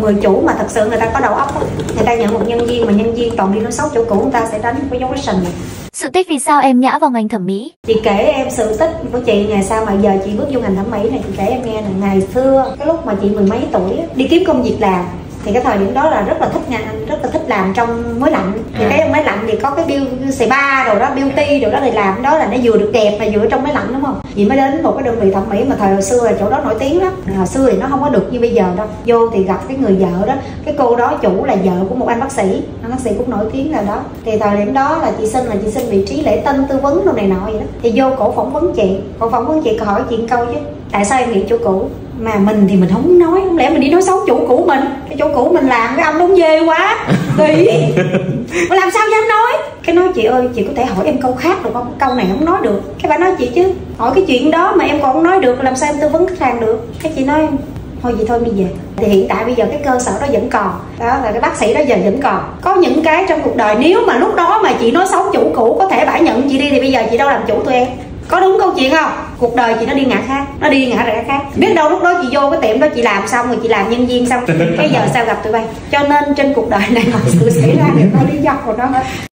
Người chủ mà thật sự người ta có đầu óc, người ta nhận một nhân viên mà nhân viên toàn đi nói xấu chỗ cũ, người ta sẽ đánh cái dấu sình. Sự tích vì sao em ngã vào ngành thẩm mỹ? Chị kể em sự tích của chị ngày sao mà giờ chị bước vô ngành thẩm mỹ này. Chị kể em nghe là ngày xưa cái lúc mà chị mười mấy tuổi đi kiếm công việc làm, thì cái thời điểm đó là rất là thích làm trong máy lạnh. Thì cái máy lạnh thì có cái spa rồi đó, beauty rồi đó, thì làm đó là nó vừa được đẹp mà vừa trong máy lạnh, đúng không? Chị mới đến một cái đơn vị thẩm mỹ mà thời xưa là chỗ đó nổi tiếng lắm. Hồi xưa thì nó không có được như bây giờ đâu. Vô thì gặp cái người vợ đó, cái cô đó chủ là vợ của một anh bác sĩ cũng nổi tiếng là đó. Thì thời điểm đó là chị xin vị trí lễ tân tư vấn đồ này nọ vậy đó. Thì vô cổ phỏng vấn chị hỏi chị một câu chứ: tại sao em nghỉ chỗ cũ? Mà mình thì mình không nói, không lẽ mình đi nói xấu chủ cũ mình? Cái chỗ cũ mình làm cái ông đúng dê quá kỳ mà làm sao dám nói. Cái nói: chị ơi, chị có thể hỏi em câu khác được không? Câu này không nói được. Cái bà nói: chị chứ hỏi cái chuyện đó mà em còn không nói được, làm sao em tư vấn khách hàng được? Cái chị nói: thôi vậy thôi đi về. Thì hiện tại bây giờ cái cơ sở đó vẫn còn đó, là cái bác sĩ đó giờ vẫn còn. Có những cái trong cuộc đời nếu mà lúc đó mà chị nói xấu chủ cũ, có thể bả nhận chị đi, thì bây giờ chị đâu làm chủ tụi em. Có đúng câu chuyện không? Cuộc đời chị nó đi ngã khác, nó đi ngã rẽ khác. Biết đâu lúc đó chị vô cái tiệm đó chị làm xong rồi, chị làm nhân viên xong cái giờ sao gặp tụi bay. Cho nên trên cuộc đời này mọi sự xảy ra đều có lý do của nó hết.